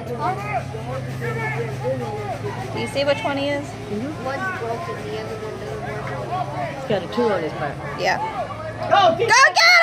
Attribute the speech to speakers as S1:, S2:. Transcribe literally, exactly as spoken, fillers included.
S1: Do you see which one he is?
S2: Mm-hmm. One's broken, the other one doesn't work.
S3: He's got a two on his back.
S1: Yeah. Go, get